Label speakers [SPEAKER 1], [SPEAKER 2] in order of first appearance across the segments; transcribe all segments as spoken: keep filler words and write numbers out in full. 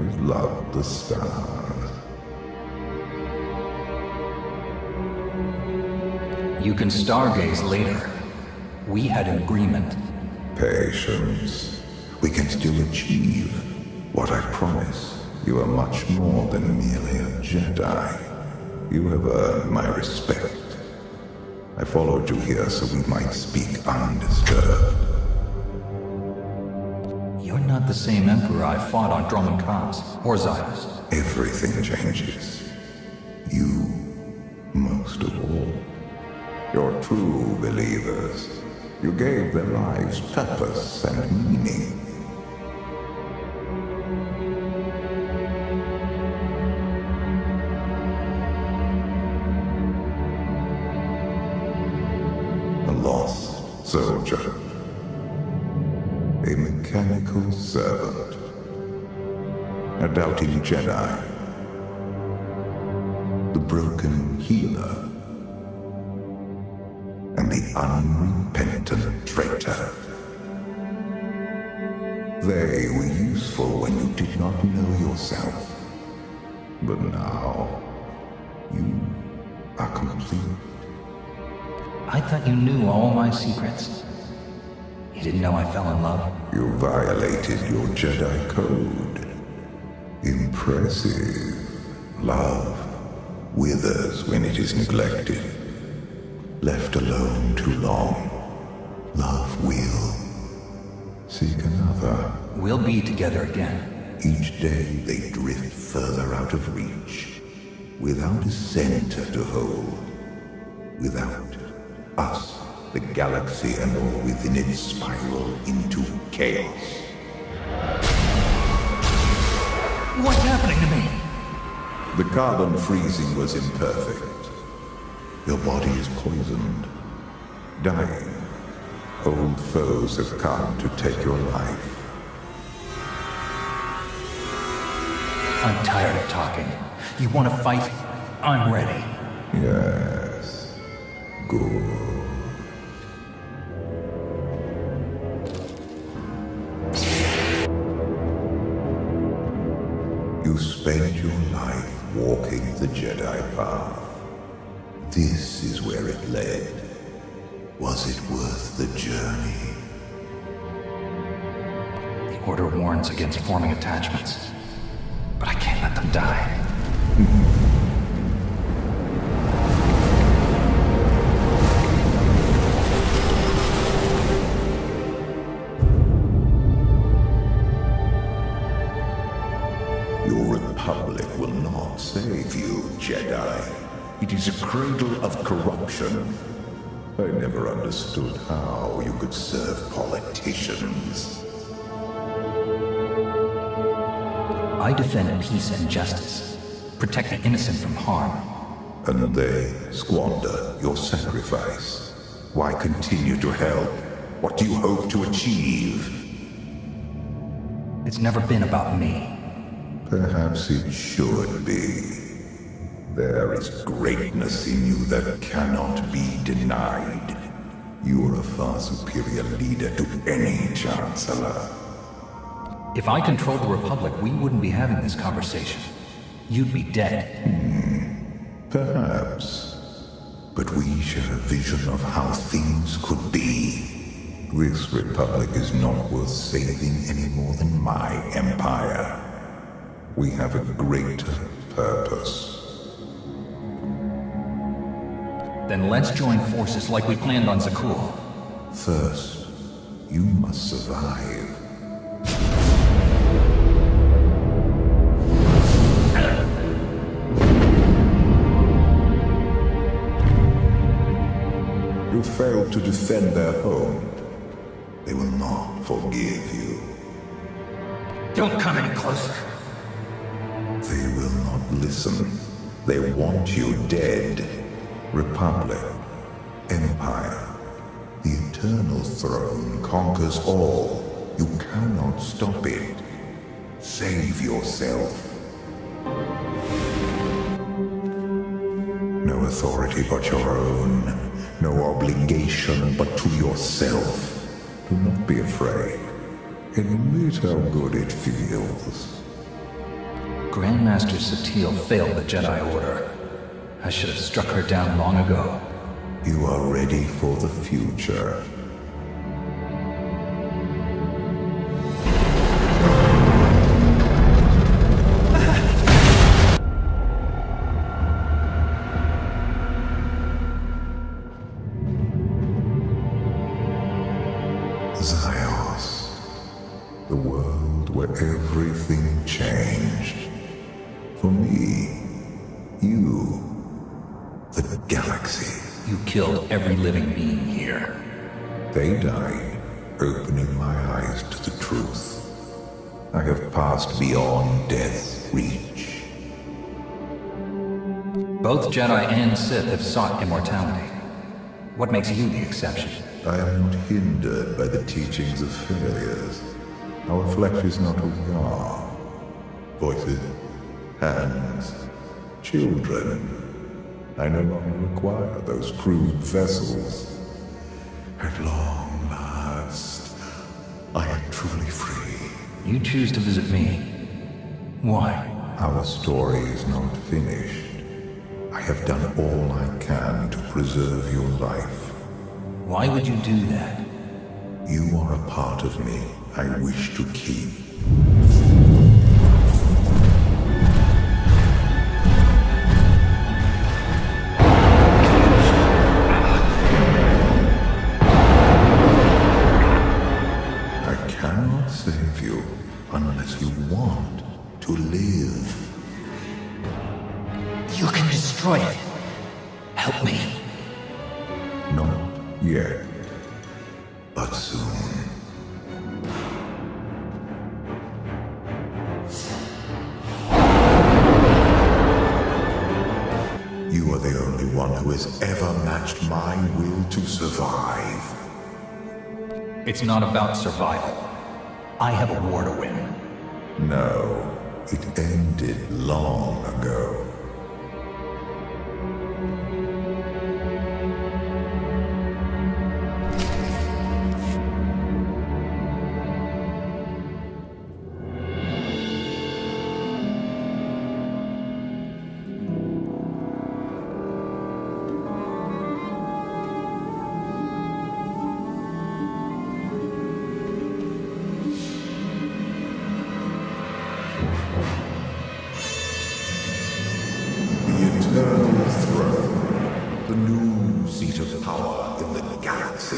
[SPEAKER 1] always loved the stars.
[SPEAKER 2] You can stargaze later. We had an agreement.
[SPEAKER 1] Patience. We can still achieve what I promise. You are much more than merely a Jedi. You have earned my respect. I followed you here so we might speak undisturbed.
[SPEAKER 2] You're not the same Emperor I fought on Dromund Kaas, or Ziost.
[SPEAKER 1] Everything changes. You, most of all. You're true believers. You gave their lives purpose and meaning. A lost soldier. A mechanical servant. A doubting Jedi. The broken healer. And the unrepentant traitor. They were useful when you did not know yourself. But now, you are complete.
[SPEAKER 2] I thought you knew all my secrets. You didn't know I fell in love?
[SPEAKER 1] You violated your Jedi code. Impressive. Love withers when it is neglected. Left alone too long, love will seek another.
[SPEAKER 2] We'll be together again.
[SPEAKER 1] Each day they drift further out of reach, without a center to hold, without us, the galaxy and all within it spiral into chaos.
[SPEAKER 2] What's happening to me?
[SPEAKER 1] The carbon freezing was imperfect. Your body is poisoned, dying. Old foes have come to take your life.
[SPEAKER 2] I'm tired of talking. You want to fight? I'm ready.
[SPEAKER 1] Yes. Good. You spent your life walking the Jedi path. This is where it led. Was it worth the journey?
[SPEAKER 2] The Order warns against forming attachments, but I can't let them die.
[SPEAKER 1] Your Republic will not save you, Jedi. It is a cradle of corruption. I never understood how you could serve politicians.
[SPEAKER 2] I defend peace and justice. Protect the innocent from harm.
[SPEAKER 1] And they squander your sacrifice. Why continue to help? What do you hope to achieve?
[SPEAKER 2] It's never been about me.
[SPEAKER 1] Perhaps it should be. There is greatness in you that cannot be denied. You are a far superior leader to any Chancellor.
[SPEAKER 2] If I controlled the Republic, we wouldn't be having this conversation. You'd be dead.
[SPEAKER 1] Hmm. Perhaps. But we share a vision of how things could be. This Republic is not worth saving any more than my empire. We have a greater purpose.
[SPEAKER 2] Then let's join forces like we planned on Zakuul.
[SPEAKER 1] First, you must survive. You failed to defend their home. They will not forgive you.
[SPEAKER 2] Don't come any closer.
[SPEAKER 1] They will not listen. They want you dead. Republic, Empire, the eternal throne conquers all. You cannot stop it. Save yourself. No authority but your own. No obligation but to yourself. Do not be afraid. Admit how good it feels.
[SPEAKER 2] Grandmaster Satele failed the Jedi Order. I should have struck her down long ago.
[SPEAKER 1] You are ready for the future. Zios, the world where everything changed. For me, you, the galaxy.
[SPEAKER 2] You killed every living being here.
[SPEAKER 1] They died, opening my eyes to the truth. I have passed beyond death's reach.
[SPEAKER 2] Both Jedi and Sith have sought immortality. What makes you the exception?
[SPEAKER 1] I am not hindered by the teachings of failures. Our flesh is not who we are. Voices, hands, children. I no longer require those crude vessels. At long last, I am truly free.
[SPEAKER 2] You choose to visit me. Why?
[SPEAKER 1] Our story is not finished. I have done all I can to preserve your life.
[SPEAKER 2] Why would you do that?
[SPEAKER 1] You are a part of me I wish to keep. I cannot save you unless you want to live.
[SPEAKER 2] You can destroy it. Help me.
[SPEAKER 1] Not yet, but soon. You are the only one who has ever matched my will to survive.
[SPEAKER 2] It's not about survival. I have a war to win.
[SPEAKER 1] No, it ended long ago. The new seat of power in the galaxy.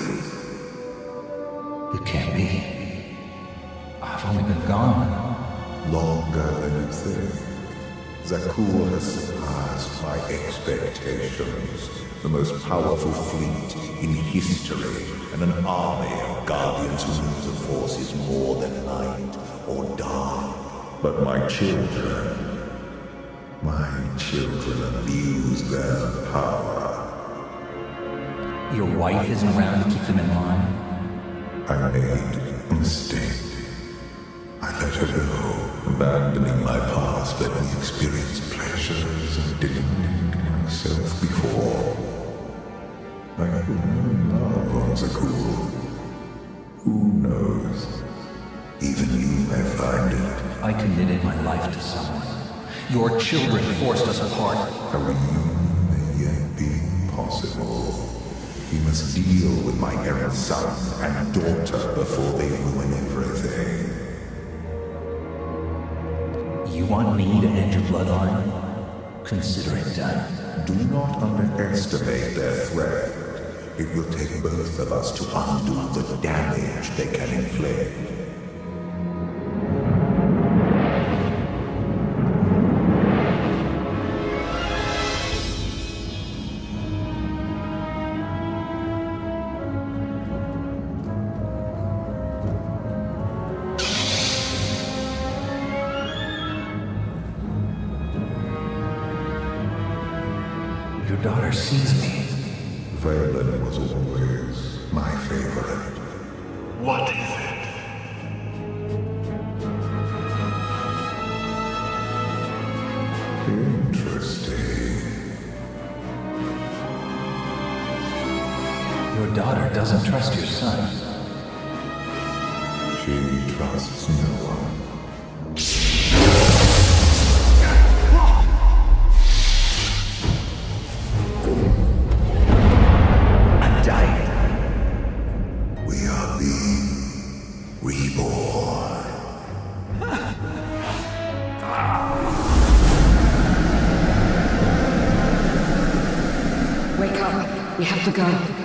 [SPEAKER 2] It can't be. I've only been gone.
[SPEAKER 1] Longer than you think. Zakuul has surpassed my expectations. The most powerful fleet in history, and an army of guardians who use the Force is more than light or dark. But my children... My children abuse their power.
[SPEAKER 2] Your wife isn't around to keep them in line?
[SPEAKER 1] I made a mistake. I let her go, abandoning my past, let me experience pleasures I didn't need myself before. I could not love on Zakuul. Who knows? Even you may find it.
[SPEAKER 2] I committed my life to someone. Your children forced us apart.
[SPEAKER 1] A reunion may yet be possible. We must deal with my errant son and daughter before they ruin everything.
[SPEAKER 2] You want me to end your bloodline? Consider it done.
[SPEAKER 1] Do not underestimate their threat. It will take both of us to undo the damage they can inflict.
[SPEAKER 2] Your daughter sees me.
[SPEAKER 1] Valen was always my favorite.
[SPEAKER 3] What is it?
[SPEAKER 1] Interesting.
[SPEAKER 2] Your daughter doesn't trust your son.
[SPEAKER 1] She trusts no one.
[SPEAKER 4] Wake up. We have to go.